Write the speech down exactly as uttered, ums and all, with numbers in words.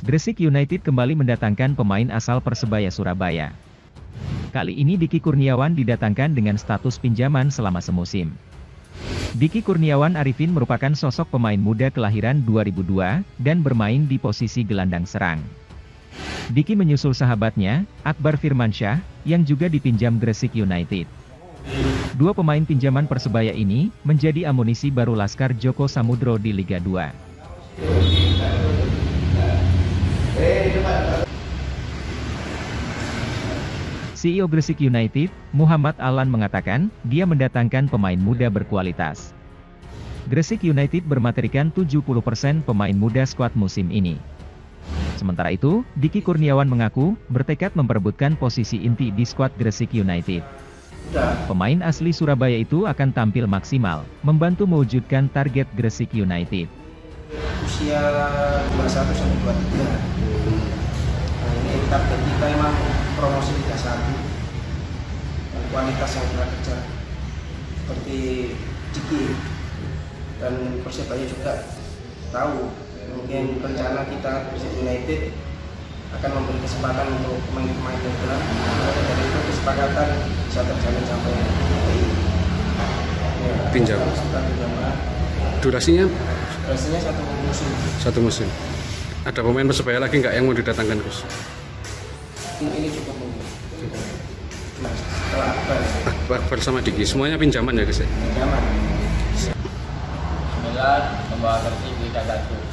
Gresik United kembali mendatangkan pemain asal Persebaya Surabaya. Kali ini Diki Kurniawan didatangkan dengan status pinjaman selama semusim. Diki Kurniawan Arifin merupakan sosok pemain muda kelahiran dua ribu dua, dan bermain di posisi gelandang serang. Diki menyusul sahabatnya, Akbar Firmansyah, yang juga dipinjam Gresik United. Dua pemain pinjaman Persebaya ini, menjadi amunisi baru Laskar Joko Samudro di Liga dua. C E O Gresik United, Muhammad Alan mengatakan, dia mendatangkan pemain muda berkualitas. Gresik United bermaterikan tujuh puluh persen pemain muda skuad musim ini. Sementara itu, Diki Kurniawan mengaku, bertekad memperebutkan posisi inti di skuad Gresik United. Pemain asli Surabaya itu akan tampil maksimal, membantu mewujudkan target Gresik United. Usia dua puluh satu sampai dua puluh tiga. Nah, ini target kita emang promosi Liga satu. Dan kualitas yang kita kejar. Seperti Diki dan Persebaya juga tahu mungkin rencana kita Gresik United akan memberi kesempatan untuk pemain-pemain muda. Dari itu kesepakatan bisa terjalin sampai ya, pinjam. Durasinya? Durasinya satu musim. Satu musim. Ada pemain Persebaya lagi nggak yang mau didatangkan, Gus? Ini cukup mungkin. Nah, setelah Akbar. Akbar bersama Diki, semuanya pinjaman ya, Gus? Pinjaman. Sembilan membawa Persib Liga satu.